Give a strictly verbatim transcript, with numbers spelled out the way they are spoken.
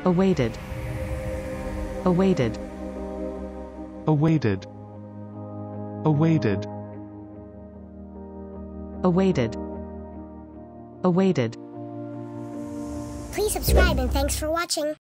awaited, awaited, awaited, awaited, awaited, awaited. Please subscribe and thanks for watching.